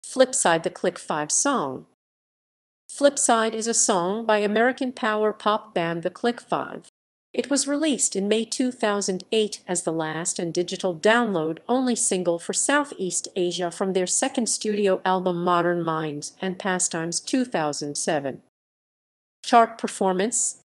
Flipside, the Click 5 song. Flipside is a song by American power pop band The Click 5. It was released in May 2008 as the last and digital download-only single for Southeast Asia from their second studio album Modern Minds and Pastimes 2007. Chart performance: